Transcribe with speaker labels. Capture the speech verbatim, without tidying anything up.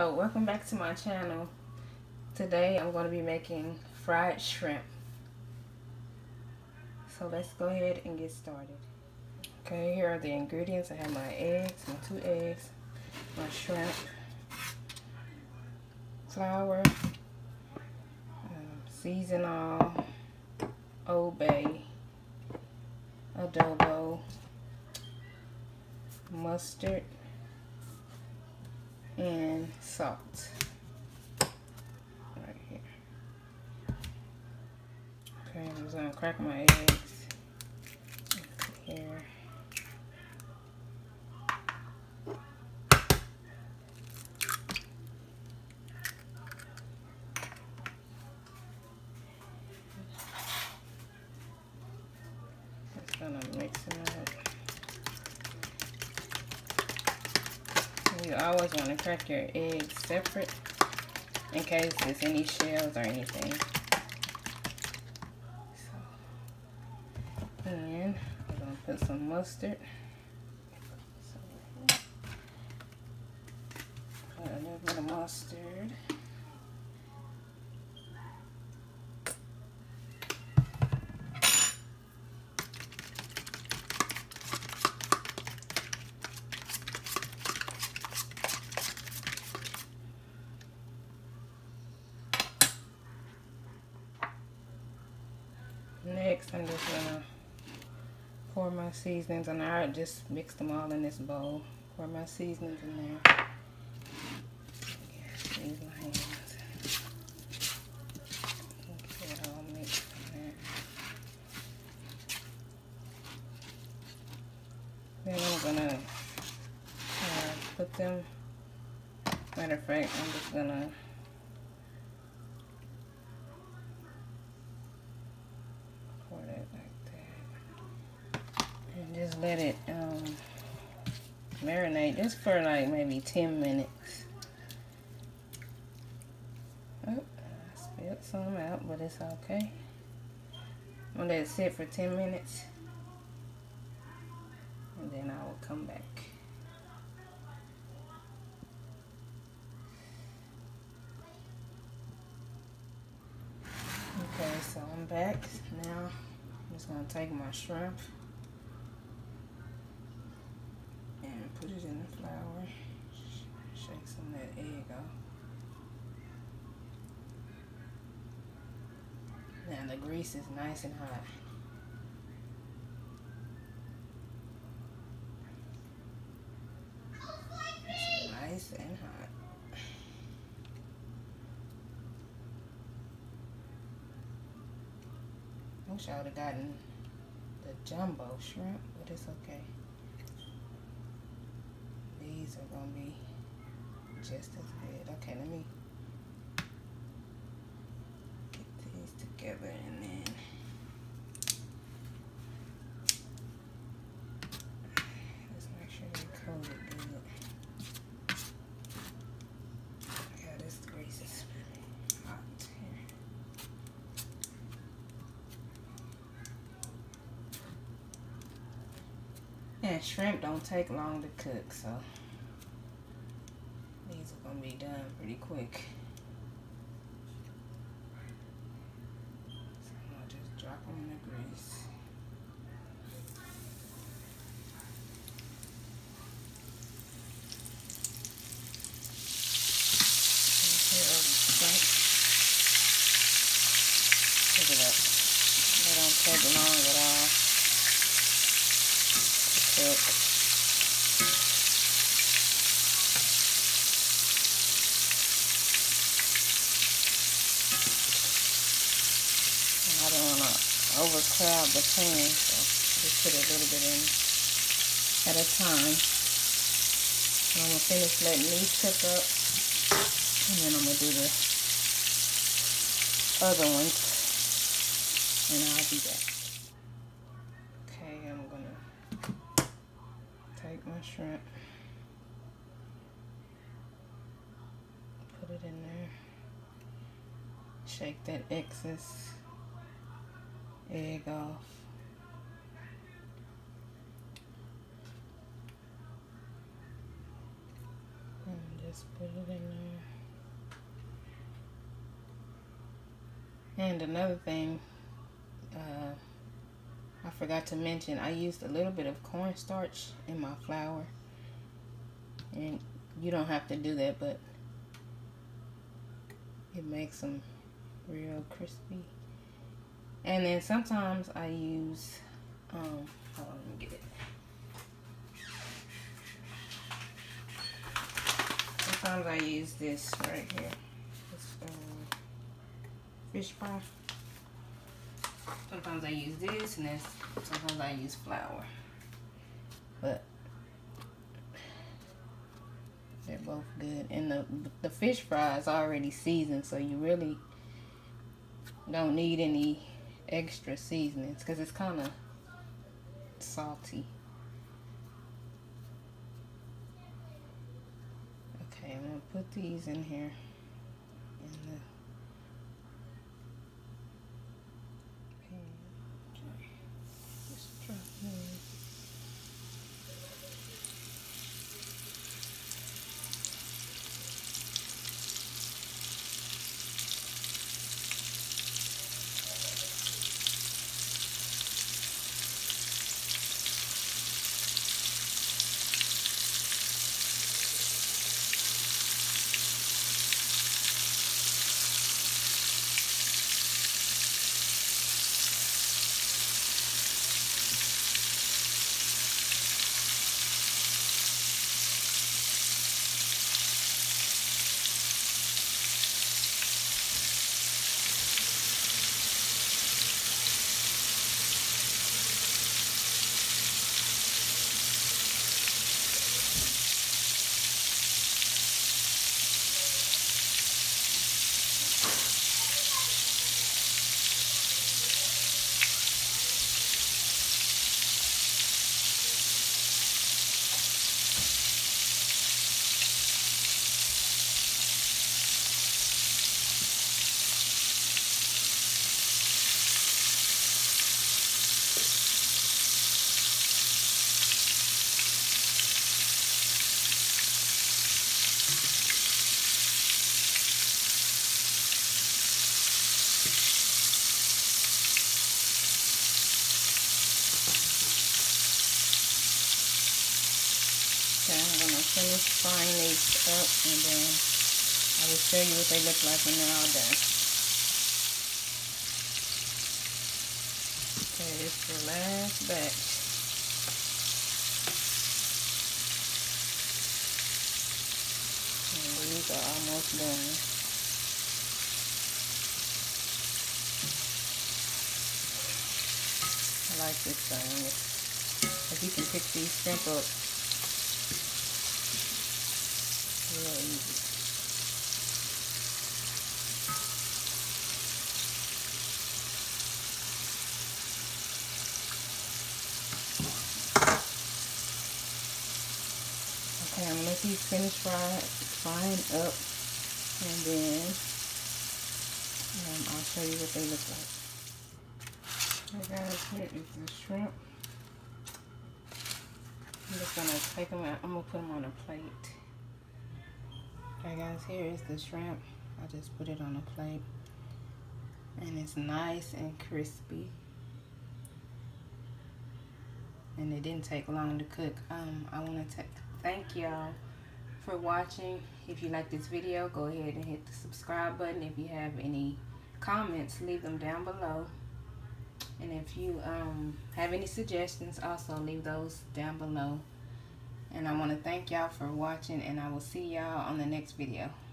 Speaker 1: So welcome back to my channel. Today I'm going to be making fried shrimp. So let's go ahead and get started. Okay, here are the ingredients. I have my eggs, my two eggs, my shrimp, flour, um, Seasonings I, Old Bay, Adobo, mustard, and salt. Right here. Okay, I'm just gonna crack my eggs here. Just gonna mix them up. You always want to crack your eggs separate in case there's any shells or anything. So, and we're going to put some mustard. So, put a little bit of mustard. Next, I'm just gonna pour my seasonings in there. I just mixed them all in this bowl. Pour my seasonings in there. Yes, use my hands. Get it all mixed in there. Then I'm gonna uh, put them. Matter of fact, I'm just gonna just let it um, marinate just for like maybe ten minutes. Oh, I spilled some out, but it's okay. I'm gonna let it sit for ten minutes and then I will come back. Okay, so I'm back. Now I'm just gonna take my shrimp and put it in the flour. Shake some of that egg off. Now the grease is nice and hot. It's nice and hot. I wish I would have gotten the jumbo shrimp, but it's okay. These are gonna be just as good. Okay, let me get these together and then just make sure they're coated good. Yeah, this grease is hot here. And shrimp don't take long to cook, so these are gonna be done pretty quick. So I'm gonna just drop them in the grease. Look at that. They don't take long at all to cook. I don't want to overcrowd the pan, so just put a little bit in at a time. And I'm going to finish letting these cook up, and then I'm going to do the other ones, and I'll be back. Okay, I'm going to take my shrimp, put it in there, shake that excess egg off. And just put it in there. And another thing, uh, I forgot to mention, I used a little bit of cornstarch in my flour. And you don't have to do that, but it makes them real crispy. And then sometimes I use, um, hold on, let me get it. Sometimes I use this right here. This um, fish fry. Sometimes I use this, and then sometimes I use flour. But they're both good. And the the fish fry is already seasoned, so you really don't need any extra seasonings because it's kind of salty. Okay, I'm gonna put these in here in the pan. Okay, just drop these. Okay, I'm going to finish frying these up, and then I will show you what they look like when they're all done. Okay, this is the last batch. And these are almost done. I like this thing. If you can pick these shrimp up real easy. Okay, I'm gonna let these finish fry, frying up, and then um, I'll show you what they look like. Okay guys, here is the shrimp. I'm just gonna take them out. I'm gonna put them on a plate. Okay guys, here is the shrimp. I just put it on a plate, and it's nice and crispy, and it didn't take long to cook. Um, I want to thank y'all for watching. If you like this video, go ahead and hit the subscribe button. If you have any comments, leave them down below. And if you um, have any suggestions, also leave those down below. And I want to thank y'all for watching, and I will see y'all on the next video.